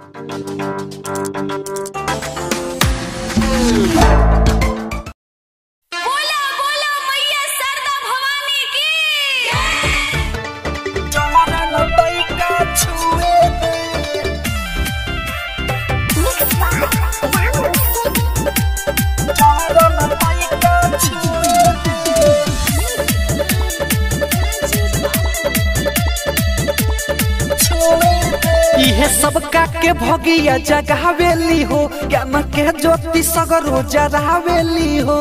इहे सबका के भगिया जगावेली हो, ज्ञान के ज्योति सगरो जरावेली हो।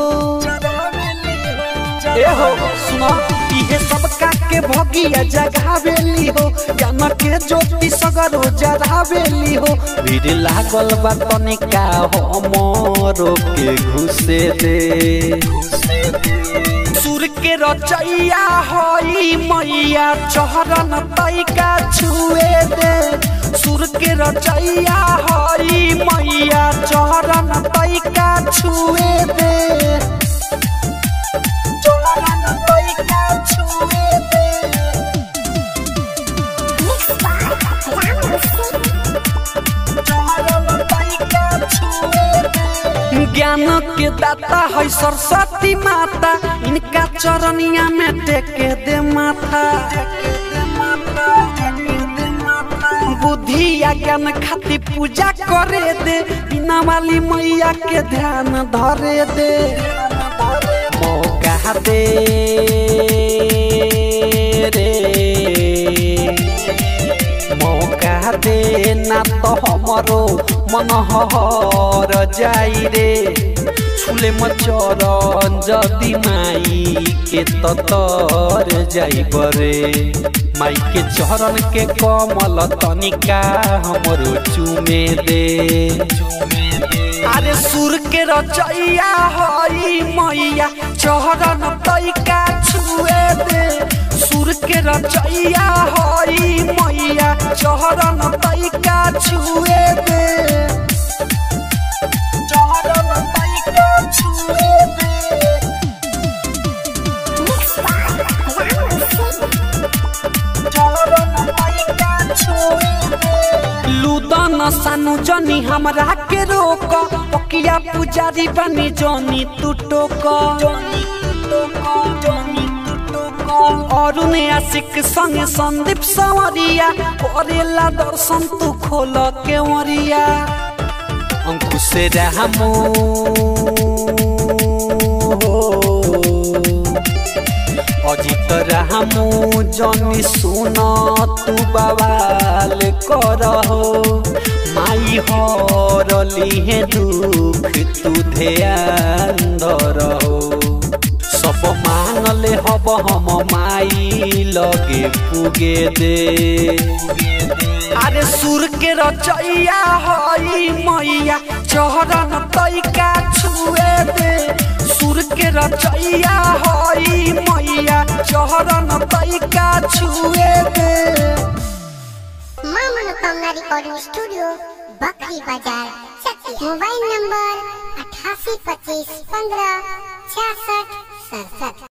ए हो सुनो, इहे सबका के भगिया जगावेली हो, ज्ञान के ज्योति सगरो जरावेली हो। भीड़ लागल बा तनिका हमरो के घुसे दे। सुर के रचैया होई मैया चहरन तैका छुए दे। सुर के रचैया होई मैया चहरन तैका छुए दे। चहरन तैका छुए दे। चहरन तैका छुए दे। ज्ञान के दाता है सरस्वती माता, इनका चरनिया में टेके दे माथा। बुद्धि या ज्ञान खातिर पूजा करे दे, बिना वाली मैया के ध्यान धरे दे। मौका दे रे, मौका दे ना तो हमरो मन हर जाई रे। छुले मचरन जदि माई के तर जाई बरे। माई के चरण के कमल तनिका हमरो चूमे दे। अरे सुर के रचैया हई मैया चरण तैका छुए दे। सुर के रचैया हई मैया चरण तैका छुए दे। चरण तैका छुए दे। लूदन सानू जनी हमरा के रोक, पकिया पुजारी बनी जनी तू टोक। अरुण आशिक संगे संदीप सवरिया, करेला दर्शन तू खोल के वरिया। अंकुश रामू अजित रामू जनी सुन तू बवाल करहो। माई हरली है दुख तू ध्यान धरहो। सब मांगले हब हम माई लगे पुगे दे। अरे सुर के रचैया हई मैया चहरन तैका छुए दे। सुर के रचैया हई मैया चहरन तैका छुए दे। मां मनोकामना रिकॉर्डिंग स्टूडियो, बकरी बाजार, मोबाइल नंबर 8825156667।